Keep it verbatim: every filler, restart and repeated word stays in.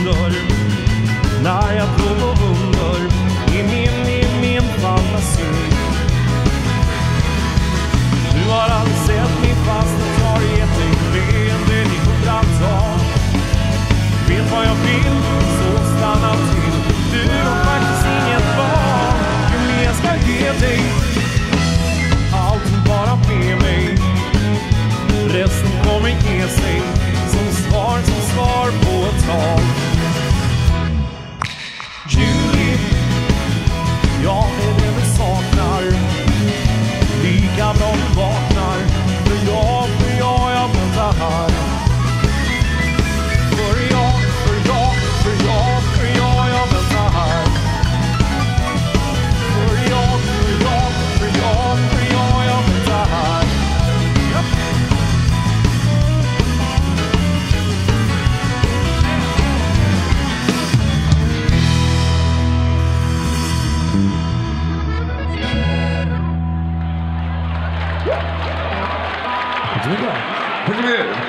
under, när jag drog under i min, i min fantasi. Du har aldrig sett mig fast och har gett dig leende i hundratal. Vet vad jag vill, så stanna till. Du har faktiskt inget val. Ju mer jag ska ge dig, allting bara med mig. Resten kommer ge sig som svar, som svar på ett tal. Julie, jag är det vi saknar. Lika bra du vaknar. För jag, för jag, jag väntar här. För jag, för jag, för jag, för jag, jag väntar här. För jag, för jag, för jag, för jag, jag väntar här. Yep. Tack så mycket.